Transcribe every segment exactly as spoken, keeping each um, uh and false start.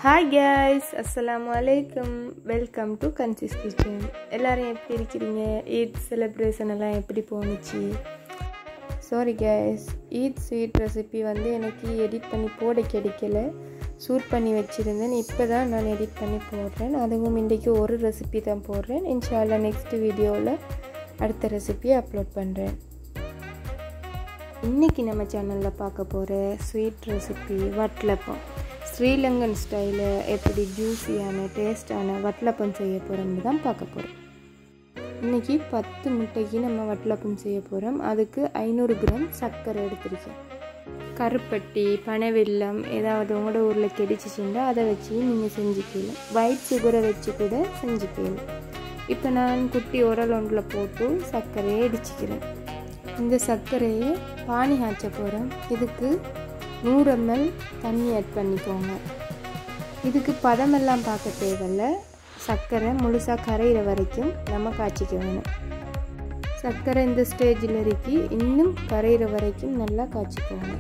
Hi guys, Assalamualaikum. Welcome to Kanchi's Kitchen. எல்லாரும் எப்படி இருக்கீங்க? Eid celebration எல்லாம் எப்படி போணுச்சு? Sorry guys, Eid sweet recipe வந்து எனக்கு edit பண்ணி போட கிடைக்கல. ஷூட் பண்ணி வச்சிருந்தேன். இப்போதான் நான் edit பண்ணி போடுறேன். அதுவும் இன்னைக்கு ஒரு ரெசிபி தான் போடுறேன். இன்ஷாஅல்லாஹ் நெக்ஸ்ட் வீடியோல அடுத்த ரெசிபியை அப்லோட் பண்றேன். இன்னைக்கு நம்ம சேனல்ல பார்க்க போற sweet recipe watalappam. Srilankan style எப்படி ஜூஸியான டேஸ்டான வட்டலப்பம் செய்ய போறோம்னு தான் பார்க்க போறோம். இன்னைக்கு பத்து முட்டைக்கு நம்ம வட்டலப்பம் செய்ய போறோம். அதுக்கு ஐநூறு கிராம் சர்க்கரை எடுத்துருக்கேன். கருப்பட்டி, பனவெல்லம் ஏதாவது உங்களோட ஊர்ல கிடைச்சிச்சுன்னா அதை வச்சு நீங்க செஞ்சுக்கலாம். ஒயிட் சுகரை வச்சு கூட செஞ்சுக்கலாம். இப்போ நான் குட்டி உரல் ஒன்றில் போட்டு சர்க்கரையை இடிச்சுக்கிறேன். இந்த சர்க்கரையை பானி காய்ச்ச போறோம். இதுக்கு நூறு எம்எல் தண்ணி ஆட் பண்ணிக்கோங்க. இதுக்கு பதமெல்லாம் பார்க்க தேவையில்லை. சர்க்கரை முழுசாக கரையிற வரைக்கும் நம்ம காய்ச்சிக்க வேணும். சர்க்கரை இந்த ஸ்டேஜில் இருக்கு. இன்னும் கரையிற வரைக்கும் நல்லா காய்ச்சிக்கோங்க.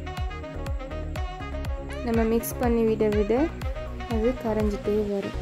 நம்ம மிக்ஸ் பண்ணி விட விட அது கரைஞ்சிட்டே வரும்.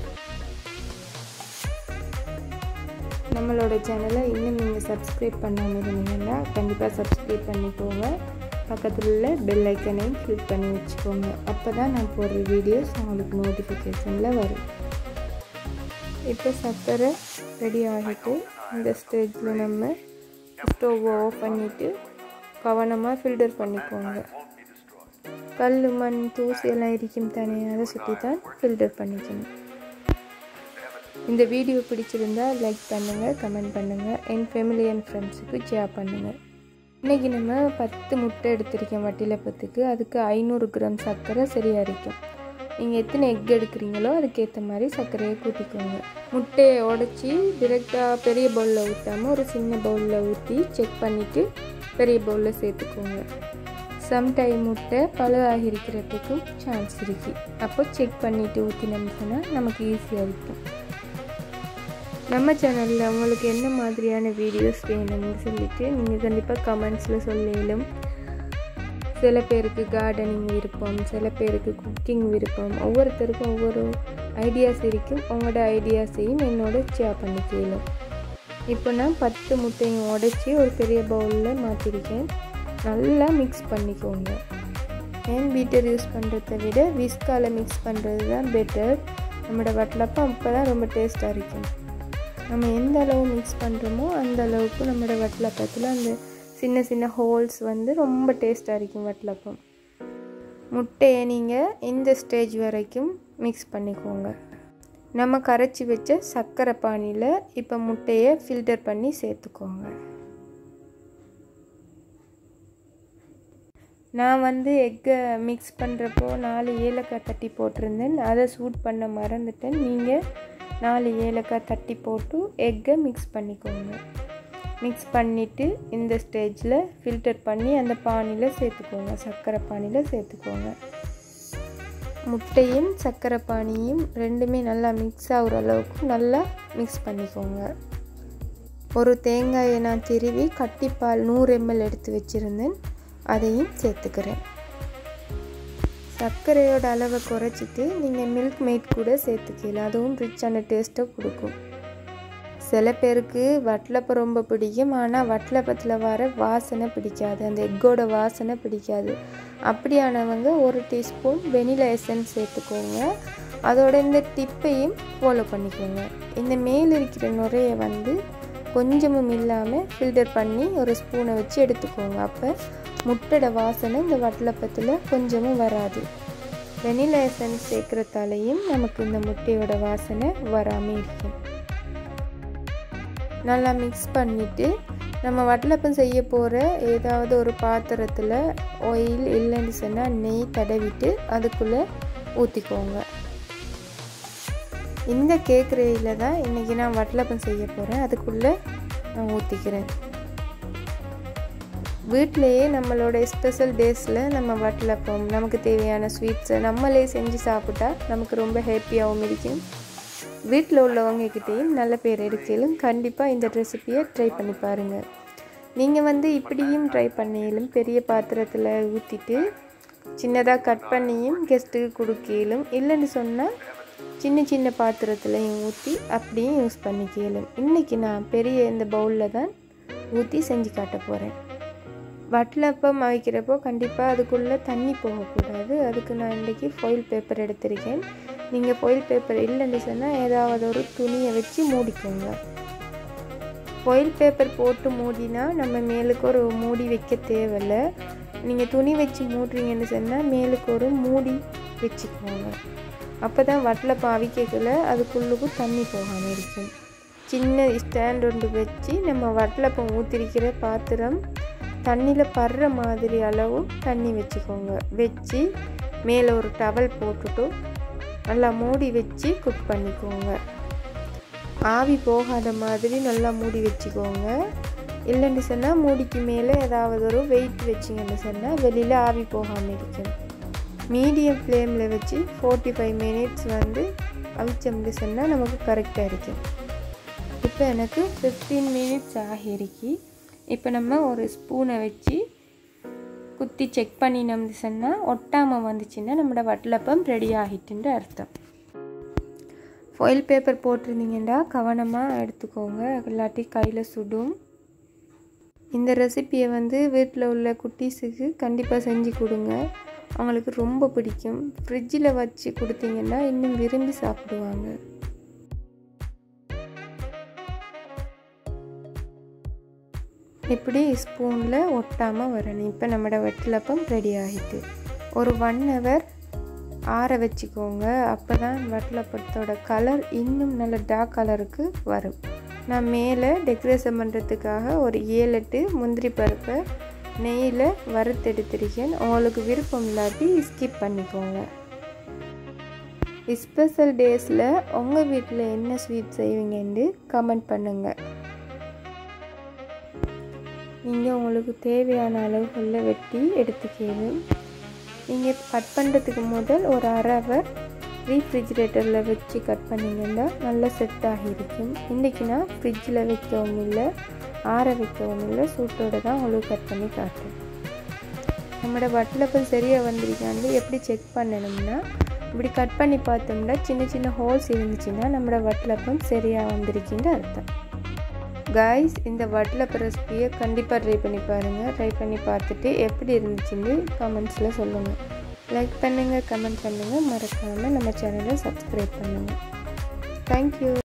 நம்மளோட சேனலை இன்னும் நீங்கள் சப்ஸ்கிரைப் பண்ணாமல் இருந்தீங்கன்னா கண்டிப்பாக சப்ஸ்கிரைப் பண்ணிக்கோங்க. பக்கத்தில் உள்ள பெல் ஐக்கனையும் கிளிக் பண்ணி வச்சுக்கோங்க. அப்போ தான் நான் போடுற வீடியோஸ் உங்களுக்கு நோட்டிஃபிகேஷனில் வரும். இப்போ சர்க்கரை ரெடி ஆகிட்டு இந்த ஸ்டேஜில் நம்ம ஸ்டவ்வை ஆஃப் பண்ணிவிட்டு கவனமாக ஃபில்டர் பண்ணிக்கோங்க. கல், மண், தூசி எல்லாம் இருக்கும் தானே, அதை சுற்றி தான் ஃபில்டர் பண்ணிக்கணும். இந்த வீடியோ பிடிச்சிருந்தா லைக் பண்ணுங்கள், கமெண்ட் பண்ணுங்கள், என் ஃபேமிலி அண்ட் ஃப்ரெண்ட்ஸுக்கு ஷேர் பண்ணுங்கள். இன்றைக்கி நம்ம பத்து முட்டை எடுத்திருக்கோம் வட்டலப்பத்துக்கு. அதுக்கு ஐநூறு கிராம் சர்க்கரை சரியாக இருக்கும். நீங்கள் எத்தனை எக் எடுக்கிறீங்களோ அதுக்கேற்ற மாதிரி சர்க்கரையை கூட்டிக்கோங்க. முட்டையை உடச்சி டிரெக்டாக பெரிய பவுலில் ஊற்றாமல் ஒரு சின்ன பவுலில் ஊற்றி செக் பண்ணிவிட்டு பெரிய பவுலில் சேர்த்துக்கோங்க. சம்டைம் முட்டை பழுவாகி இருக்கிறதுக்கும் சான்ஸ் இருக்குது. அப்போ செக் பண்ணிவிட்டு ஊற்றினோம்னா நமக்கு ஈஸியாக இருக்கும். நம்ம சேனலில் உங்களுக்கு என்ன மாதிரியான வீடியோஸ் வேணும்னு சொல்லிவிட்டு நீங்கள் கண்டிப்பாக கமெண்ட்ஸில் சொல்லலும். சில பேருக்கு கார்டனிங் விருப்பம், சில பேருக்கு குக்கிங் விருப்பம், ஒவ்வொருத்தருக்கும் ஒவ்வொரு ஐடியாஸ் இருக்கும். உங்களோட ஐடியாஸையும் என்னோட ஷேர் பண்ணிக்கலாம். இப்போ நான் பத்து முட்டையும் உடைச்சி ஒரு பெரிய பவுலில் மாற்றிருக்கேன். நல்லா மிக்ஸ் பண்ணிக்கோங்க. ஹேண்ட் பீட்டர் யூஸ் பண்ணுறதை விட விஸ்கால மிக்ஸ் பண்ணுறது தான் பெட்டர். நம்மளோட வட்டலப்பம் அப்போ தான் ரொம்ப டேஸ்ட்டாக இருக்கும். நம்ம எந்த அளவு மிக்ஸ் பண்ணுறோமோ அந்த அளவுக்கு நம்மளோட வட்டலப்பத்தில் அந்த சின்ன சின்ன ஹோல்ஸ் வந்து ரொம்ப டேஸ்ட்டாக இருக்கும் வட்டலப்பம். முட்டையை நீங்கள் இந்த ஸ்டேஜ் வரைக்கும் மிக்ஸ் பண்ணிக்கோங்க. நம்ம கரைச்சி வச்ச சர்க்கரை பானியில் இப்போ முட்டையை ஃபில்டர் பண்ணி சேர்த்துக்கோங்க. நான் வந்து எக்கை மிக்ஸ் பண்ணுறப்போ நாலு ஏலக்காய் தட்டி போட்டிருந்தேன். அதை சூட் பண்ண மறந்துட்டேன். நீங்கள் நாலு ஏலக்காய் தட்டி போட்டு எக்கை மிக்ஸ் பண்ணிக்கோங்க. மிக்ஸ் பண்ணிவிட்டு இந்த ஸ்டேஜில் ஃபில்டர் பண்ணி அந்த பானியில் சேர்த்துக்கோங்க. சர்க்கரை பானியில் சேர்த்துக்கோங்க. முட்டையும் சர்க்கரை பானியும் ரெண்டுமே நல்லா மிக்ஸ் ஆகிற அளவுக்கு நல்லா மிக்ஸ் பண்ணிக்கோங்க. ஒரு தேங்காயை நான் திருவி கட்டிப்பால் நூறு எம்எல் எடுத்து வச்சுருந்தேன். அதையும் சேர்த்துக்கிறேன். சர்க்கரையோட அளவை குறைச்சிட்டு நீங்கள் மில்க் மேட் கூட சேர்த்துக்கலாம். அதுவும் ரிச்சான டேஸ்ட்டை கொடுக்கும். சில பேருக்கு வட்டலப்பம் ரொம்ப பிடிக்கும். ஆனால் வட்டலப்பத்தில் வர வாசனை பிடிக்காது, அந்த எக்கோட வாசனை பிடிக்காது. அப்படியானவங்க ஒரு டீஸ்பூன் வெனிலா எசன்ஸ் சேர்த்துக்கோங்க. அதோட இந்த டிப்பையும் ஃபாலோ பண்ணிக்கோங்க. இந்த மேல் இருக்கிற நுரையை வந்து கொஞ்சமும் இல்லாமல் ஃபில்டர் பண்ணி ஒரு ஸ்பூனை வச்சு எடுத்துக்கோங்க. அப்போ முட்டையோட வாசனை இந்த வட்டலப்பத்தில் கொஞ்சமும் வராது. வெனிலா எசன்ஸ் சேர்க்குறதாலையும் நமக்கு இந்த முட்டையோட வாசனை வராமல் இருக்கும். நல்லா மிக்ஸ் பண்ணிவிட்டு நம்ம வட்டலப்பம் செய்ய போகிற ஏதாவது ஒரு பாத்திரத்தில் ஆயில் இல்லைன்னு சொன்னால் நெய் தடவிட்டு அதுக்குள்ளே ஊற்றிக்கோங்க. இந்த கேக் ரேயில் தான் இன்றைக்கி நான் வட்டலப்பம் செய்ய போகிறேன். அதுக்குள்ளே நான் ஊற்றிக்கிறேன். வீட்டிலையே நம்மளோட ஸ்பெஷல் டேஸில் நம்ம வட்டலப்பம் நமக்கு தேவையான ஸ்வீட்ஸை நம்மளே செஞ்சு சாப்பிட்டா நமக்கு ரொம்ப ஹாப்பியாகவும் இருக்கும். வீட்டில் உள்ளவங்கக்கிட்டேயும் நல்ல பேர் எடுக்கலும். கண்டிப்பாக இந்த ரெசிபியை ட்ரை பண்ணி பாருங்கள். நீங்கள் வந்து இப்படியும் ட்ரை பண்ணிலும் பெரிய பாத்திரத்தில் ஊற்றிட்டு சின்னதாக கட் பண்ணியும் கெஸ்ட்டுக்கு கொடுக்கலும், இல்லைன்னு சொன்னால் சின்ன சின்ன பாத்திரத்துலையும் ஊற்றி அப்படியும் யூஸ் பண்ணிக்கலும். இன்றைக்கி நான் பெரிய இந்த பவுலில் தான் ஊற்றி செஞ்சு காட்ட போகிறேன். வட்டலப்பம் அவிக்கிறப்போ கண்டிப்பாக அதுக்குள்ளே தண்ணி போகக்கூடாது. அதுக்கு நான் இன்றைக்கி ஃபாயில் பேப்பர் எடுத்திருக்கேன். நீங்கள் ஃபாயில் பேப்பர் இல்லைன்னு சொன்னால் ஏதாவது ஒரு துணியை வச்சு மூடிக்கோங்க. ஃபாயில் பேப்பர் போட்டு மூடினா நம்ம மேலுக்கு ஒரு மூடி வைக்க தேவையில்லை. நீங்கள் துணி வச்சு மூடுறீங்கன்னு சொன்னால் மேலுக்கு ஒரு மூடி வச்சுக்கோங்க. அப்போ தான் வட்டலப்பம் அவிக்கல அதுக்குள்ளுக்கும் தண்ணி போகாமல் இருக்கும். சின்ன ஸ்டாண்ட் ஒன்று வச்சு நம்ம வட்டலப்பம் ஊற்றிருக்கிற பாத்திரம் தண்ணியில் படுற மாதிரி அளவு தண்ணி வச்சுக்கோங்க. வச்சு மேலே ஒரு டவல் போட்டுட்டு நல்லா மூடி வச்சு குக் பண்ணிக்கோங்க. ஆவி போகாத மாதிரி நல்லா மூடி வச்சுக்கோங்க. இல்லைன்னு சொன்னால் மூடிக்கு மேலே ஏதாவது ஒரு வெயிட் வச்சிங்கன்னு சொன்னால் வெளியில் ஆவி போகாமல் இருக்கும். மீடியம் ஃப்ளேமில் வச்சு ஃபோர்ட்டி ஃபைவ் மினிட்ஸ் வந்து அவிச்சோம்னு சொன்னால் நமக்கு கரெக்டாக இருக்கும். இப்போ எனக்கு ஃபிஃப்டீன் மினிட்ஸ் ஆகிருக்கு. இப்போ நம்ம ஒரு ஸ்பூனை வச்சு குத்தி செக் பண்ணினோம்னு சொன்னால் ஒட்டாமல் வந்துச்சுன்னா நம்மளோட வட்டலப்பம் ரெடி ஆகிட்டுன்ற அர்த்தம். ஃபாயில் பேப்பர் போட்டிருந்தீங்கன்னா கவனமாக எடுத்துக்கோங்க, இல்லாட்டி கையில் சுடும். இந்த ரெசிப்பியை வந்து வீட்டில் உள்ள குட்டீஸுக்கு கண்டிப்பாக செஞ்சு கொடுங்க, அவங்களுக்கு ரொம்ப பிடிக்கும். ஃப்ரிட்ஜில் வச்சு கொடுத்தீங்கன்னா இன்னும் விரும்பி சாப்பிடுவாங்க. இப்படி ஸ்பூனில் ஒட்டாமல் வரணும். இப்போ நம்மளோட வட்டலப்பம் ரெடி ஆகிட்டு ஒரு ஒன் ஹவர் ஆற வச்சுக்கோங்க. அப்போ தான் வட்டலப்பத்தோட கலர் இன்னும் நல்ல டார்க் கலருக்கு வரும். நான் மேலே டெக்கரேஷன் பண்ணுறதுக்காக ஒரு ஏழு எட்டு முந்திரி பருப்பை நெய்யில் வறுத்தெடுத்திருக்கேன். உங்களுக்கு விருப்பம் இல்லாட்டி ஸ்கிப் பண்ணிக்கோங்க. ஸ்பெஷல் டேஸில் உங்கள் வீட்டில் என்ன ஸ்வீட் செய்வீங்கன்னு கமெண்ட் பண்ணுங்கள். நீங்கள் உங்களுக்கு தேவையான அளவுகளில் வெட்டி எடுத்துக்கணும். நீங்கள் கட் பண்ணுறதுக்கு முதல் ஒரு அரை ஹவர் ரீஃப்ரிஜிரேட்டரில் வச்சு கட் பண்ணிங்கன்னா நல்லா செட் ஆகியிருக்கும். இன்றைக்கி நான் ஃப்ரிட்ஜில் வைக்கவும் இல்லை, ஆற வைக்கவும் இல்லை, சூட்டோடு தான் உங்களுக்கு கட் பண்ணி காட்டுறேன். நம்மளோட வட்டலப்பம் சரியாக வந்திருக்காண்டு எப்படி செக் பண்ணணும்னா, இப்படி கட் பண்ணி பார்த்தோம்னா சின்ன சின்ன ஹோல்ஸ் இருந்துச்சுன்னா நம்மளோட வட்டலப்பம் சரியாக வந்திருக்குன்னு அர்த்தம். காய்ஸ், இந்த வட்டலப்ப ரெசிபியை கண்டிப்பாக ட்ரை பண்ணி பாருங்கள். ட்ரை பண்ணி பார்த்துட்டு எப்படி இருந்துச்சுன்னு கமெண்ட்ஸில் சொல்லுங்கள். லைக் பண்ணுங்கள், கமெண்ட் பண்ணுங்கள், மறக்காமல் நம்ம சேனலை சப்ஸ்கிரைப் பண்ணுங்கள். தேங்க்யூ.